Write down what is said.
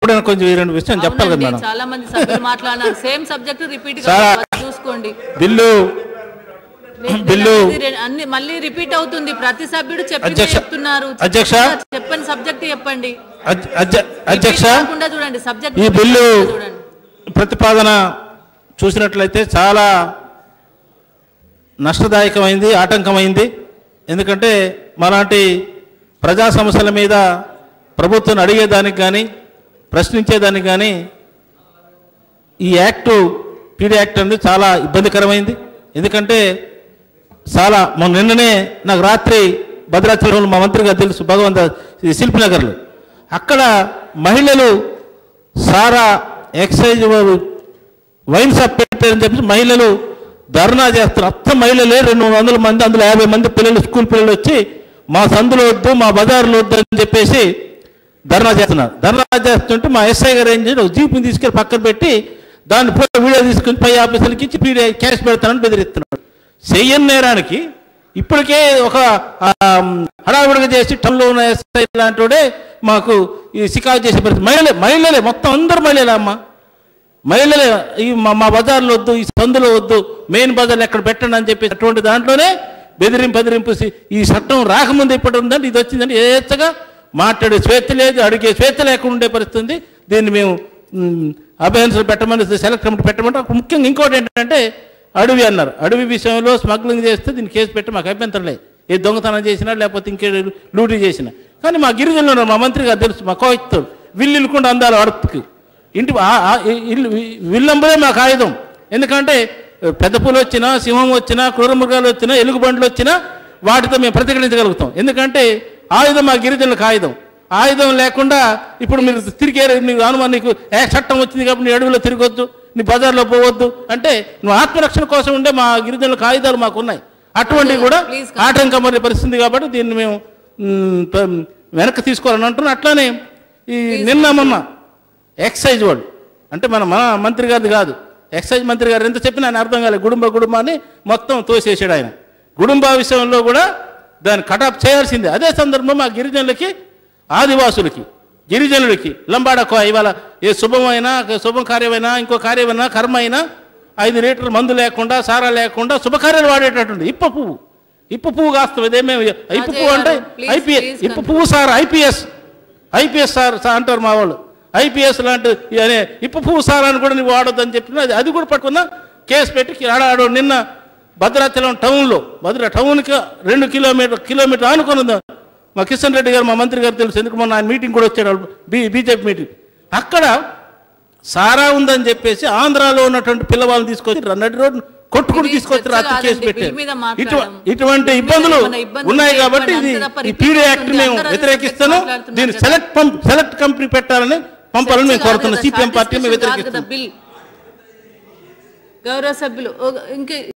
ఎప్పుడైనా కొంచెం 2 విషయం చెప్పాలి కదా మేడం. చాలా మంది సభ్యులు మాట్లాడారు సేమ్ సబ్జెక్ట్ రిపీట్ గా చూసుకోండి. బిల్లు అన్ని మళ్ళీ రిపీట్ అవుతుంది. ప్రతి సభ్యుడు చెప్తున్నారు. అధ్యక్ష చెప్పండి సబ్జెక్ట్ చెప్పండి. అధ్యక్ష చూడండి సబ్జెక్ట్. ఈ బిల్లు ప్రతిపాదన చూసినట్లయితే చాలా నష్టదాయకమైంది, ఆటంకమైంది. ఎందుకంటే మాలాంటి ప్రజా సమస్యల మీద ప్రభుత్వం అడిగేదానికి కానీ ప్రశ్నించేదానికి కానీ ఈ పీడీ యాక్ట్ అనేది చాలా ఇబ్బందికరమైంది. ఎందుకంటే చాలా నిన్ననే నాకు రాత్రి భద్రాచలంలో మా మంత్రి గారు తెలుసు, భగవంత శిల్పినగర్లో, అక్కడ మహిళలు సారా ఎక్సైజ్ వైన్ షాప్ పెట్టారని చెప్పి మహిళలు ధర్నా చేస్తున్నారు. మొత్తం మహిళలే 200 మంది, అందులో 50 మంది పిల్లలు, స్కూల్ పిల్లలు వచ్చి మా సందులో వద్దు, మా బజార్లో వద్దు అని చెప్పేసి ధర్నా చేస్తున్నారు. ధర్నా చేస్తుంటే మా ఎస్ఐ గారు ఏం చేసి జీపుని తీసుకెళ్ళి పక్కన పెట్టి దాన్ని వీడియో తీసుకుని పై ఆఫీసులకి ఇచ్చి క్యాష్ పెడతానని బెదిరిస్తున్నాడు. చెయ్యని నేరానికి ఇప్పటికే ఒక హడావిడిగా చేసి టౌన్లో ఉన్న ఎస్ఐ లాంటి మాకు ఈ షికారు చేసే పరిస్థితి. మహిళలే మొత్తం అందరు మహిళలే అమ్మ, మహిళలే. ఈ మా బజార్లో వద్దు, ఈ సందులో వద్దు, మెయిన్ బజార్లో ఎక్కడ పెట్టండి అని చెప్పి అటువంటి దాంట్లోనే బెదిరింపు ఈ చట్టం రాకముందు ఇప్పటి ఉందంటే ఇది వచ్చిందంటే ఏచ్చగా మాట్లాడే స్వేచ్ఛ లేదు, అడిగే స్వేచ్ఛ లేకుండా ఉండే పరిస్థితి. దీన్ని మేము అభయన్స్లు పెట్టమని, సెలెక్ట్ కమిటీ పెట్టమంటే ముఖ్యంగా ఇంకోటి ఏంటంటే అడవి అన్నారు. అడవి విషయంలో స్మగ్లింగ్ చేస్తే దీన్ని కేసు పెట్టి మాకు అభ్యంతరం లేదు, ఏ దొంగతనం చేసినా లేకపోతే ఇంకే లూటీ చేసినా. కానీ మా గిరిజనులు మా మంత్రి గారు తెలుసు, మా కోయిత్తోడు విల్లుకుండా అందాలి అడవికి ఇంటి విల్లంబరే మాకు ఆయుధం. ఎందుకంటే పెద్ద పూలు వచ్చినా, సింహం వచ్చినా, క్రూర మృగాలు వచ్చినా, ఎలుగుబండ్లు వచ్చినా వాటితో మేము ప్రతిఘటించగలుగుతాం. ఎందుకంటే ఆయుధం మా గిరిజనులకు ఆయుధం. ఆయుధం లేకుండా ఇప్పుడు మీరు తిరిగే నీకు అనుమానం, నీకు చట్టం వచ్చింది కాబట్టి నీ అడవిలో తిరగొద్దు, నీ బజార్లో పోవద్దు అంటే నువ్వు ఆత్మరక్షణ కోసం ఉండే మా గిరిజనులకు ఆయుధాలు మాకు ఉన్నాయి. అటువంటివి కూడా ఆటంకమనే పరిస్థితి కాబట్టి దీన్ని మేము వెనక్కి తీసుకోవాలని అంటున్నాం. అట్లానే ఈ నిన్న మొన్న ఎక్సైజ్ వాళ్ళు అంటే మన మంత్రి గారిది కాదు, ఎక్సైజ్ మంత్రి గారు ఎంత చెప్పినా ఆయన అర్థం కాలేదు. గుడుంబాన్ని మొత్తం తోసేసాడు ఆయన. గుడుంబా విషయంలో కూడా దాన్ని కటాప్ చేయాల్సిందే. అదే సందర్భంలో మా గిరిజనులకి, ఆదివాసులకి, గిరిజనులకి లంబాడకో ఇవాళ ఏ శుభం కార్యమైనా, ఇంకో కార్యమైనా, కర్మ అయినా 5 లీటర్ల మందు లేకుండా, సారా లేకుండా శుభకార్యాలు వాడేటటువంటి ఇప్ప పువ్వు కాస్తాం. ఇదేమేమి ఇప్ప పువ్వు అంటే ఇప్ప పువ్వు సార్ ఐపీఎస్ సార్ అంటారు మా వాళ్ళు. ఐపీఎస్ లాంటి ఇప్ప పువ్వు సారాన్ని కూడా నువ్వు వాడొద్దని చెప్పిన అది కూడా పట్టుకున్నా కేసు పెట్టి ఆడాడు. నిన్న భద్రాచలం టౌన్కి 2 కిలోమీటర్ ఆనుకొని ఉందా మా కిషన్ రెడ్డి గారు, మా మంత్రి గారు తెలుసు, ఎందుకు మొన్న ఆయన మీటింగ్ కూడా వచ్చాడు, బీజేపీ మీటింగ్. అక్కడ సారా ఉందని చెప్పేసి ఆంధ్రాలో ఉన్నటువంటి పిల్లవాళ్ళని తీసుకొచ్చి నడి రోడ్డు కొట్టుకుని తీసుకొచ్చి రాత్రి కేసు పెట్టారు. ఇటువంటి ఇబ్బందులు ఉన్నాయి కాబట్టి ఈ పీడీ యాక్ట్ మేము వ్యతిరేకిస్తాను. దీన్ని సెలెక్ట్ కంపెనీ పెట్టాలని పంపాలని మేము కోరుతున్నాం. సిపిఎం పార్టీ మేము వ్యతిరేకిస్తాం. గౌరవ సభ్యులు